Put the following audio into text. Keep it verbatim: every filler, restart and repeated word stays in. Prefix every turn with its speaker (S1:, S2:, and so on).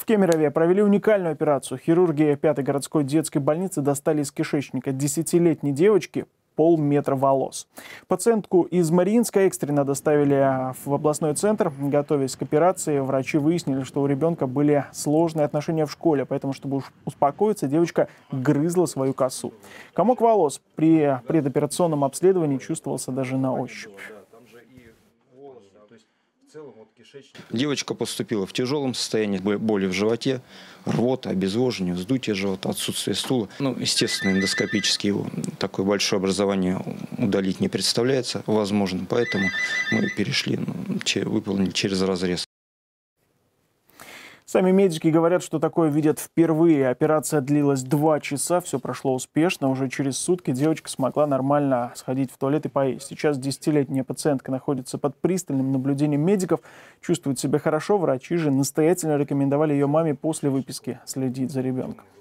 S1: Кемерове провели уникальную операцию. Хирурги пятой городской детской больницы достали из кишечника десятилетней девочки полметра волос. Пациентку из Мариинска экстренно доставили в областной центр. Готовясь к операции, врачи выяснили, что у ребенка были сложные отношения в школе, поэтому, чтобы успокоиться, девочка грызла свою косу. Комок волос при предоперационном обследовании чувствовался даже на ощупь.
S2: Девочка поступила в тяжелом состоянии, боли в животе, рвота, обезвоживание, вздутие живота, отсутствие стула. Ну, естественно, эндоскопически его такое большое образование удалить не представляется возможным, поэтому мы перешли, ну, выполнили через разрез.
S1: Сами медики говорят, что такое видят впервые. Операция длилась два часа, все прошло успешно. Уже через сутки девочка смогла нормально сходить в туалет и поесть. Сейчас десятилетняя пациентка находится под пристальным наблюдением медиков, чувствует себя хорошо. Врачи же настоятельно рекомендовали ее маме после выписки следить за ребенком.